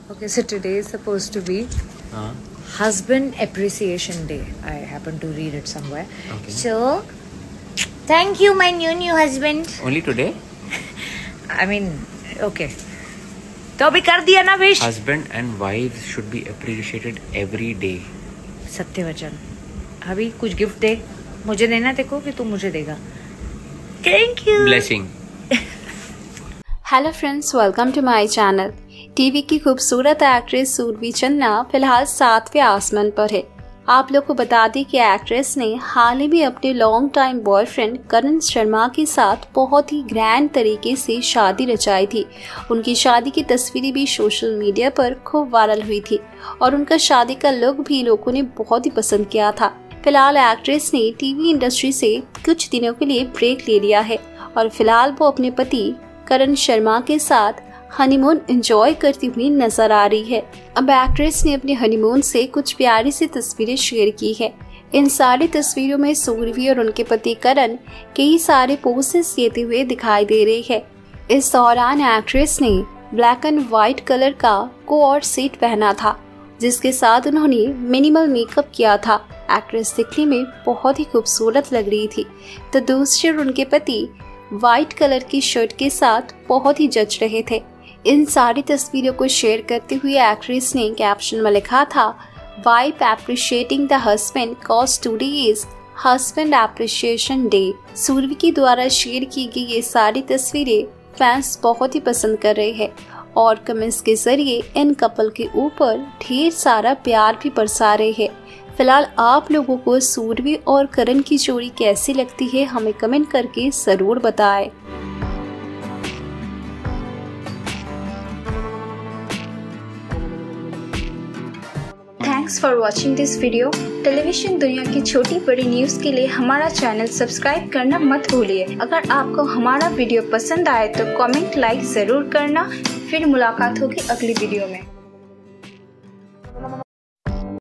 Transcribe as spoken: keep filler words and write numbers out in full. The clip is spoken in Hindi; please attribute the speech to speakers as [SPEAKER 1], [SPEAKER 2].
[SPEAKER 1] Okay, so today is supposed to be
[SPEAKER 2] Uh,
[SPEAKER 1] Husband Appreciation Day. I happen to read it somewhere.
[SPEAKER 2] Okay.
[SPEAKER 1] So, thank you, my new new husband.
[SPEAKER 2] only today?
[SPEAKER 1] I mean, okay. तो अभी कर दिया ना wish.
[SPEAKER 2] Husband and wives should be appreciated every day.
[SPEAKER 1] सत्य वचन. अभी कुछ गिफ्ट दे. मुझे देना देखो कि तू मुझे देगा. Thank you.
[SPEAKER 2] Blessing.
[SPEAKER 3] Hello friends, welcome to my channel. TV की खूबसूरत एक्ट्रेस सूरवी चन्ना फिलहाल सातवें आसमान पर है। आप लोग को बता दें कि एक्ट्रेस ने हाल ही में अपने long time boyfriend Karan Sharma के साथ बहुत ही ग्रैंड तरीके से शादी रचाई थी। उनकी शादी की तस्वीरें भी सोशल मीडिया पर खूब वायरल हुई थी और उनका शादी का लुक भी लोगों ने बहुत ही पसंद किया था। फिलहाल एक्ट्रेस ने टीवी इंडस्ट्री से कुछ दिनों के लिए ब्रेक ले लिया है और फिलहाल वो अपने पति करण शर्मा के साथ हनीमून एंजॉय करती हुई नजर आ रही है। अब एक्ट्रेस ने अपने हनीमून से कुछ प्यारी सी तस्वीरें शेयर की है। इन सारी तस्वीरों में सूरवी और उनके पति करण कई सारे पोजेस लेते हुए दिखाई दे रहे हैं। इस दौरान एक्ट्रेस ने ब्लैक एंड व्हाइट कलर का कोट सेट पहना था, जिसके साथ उन्होंने मिनिमल मेकअप किया था। एक्ट्रेस दिखने में बहुत ही खूबसूरत लग रही थी, तो दूसरे उनके पति व्हाइट कलर की शर्ट के साथ बहुत ही जच रहे थे। इन सारी तस्वीरों को शेयर करते हुए एक्ट्रेस ने कैप्शन में लिखा था, wife appreciating the husband cause today is husband appreciation day. Survi के द्वारा शेयर की गई ये सारी तस्वीरें फैंस बहुत ही पसंद कर रहे हैं और कमेंट्स के जरिए इन कपल के ऊपर ढेर सारा प्यार भी बरसा रहे हैं। फिलहाल आप लोगों को सूरवी और करण की जोड़ी कैसी लगती है, हमें कमेंट करके जरूर बताएं।
[SPEAKER 4] Thanks for watching this video. Television दुनिया की छोटी बड़ी न्यूज़ के लिए हमारा चैनल सब्सक्राइब करना मत भूलिए। अगर आपको हमारा वीडियो पसंद आए तो कमेंट लाइक ज़रूर करना। फिर मुलाकात होगी अगली वीडियो में।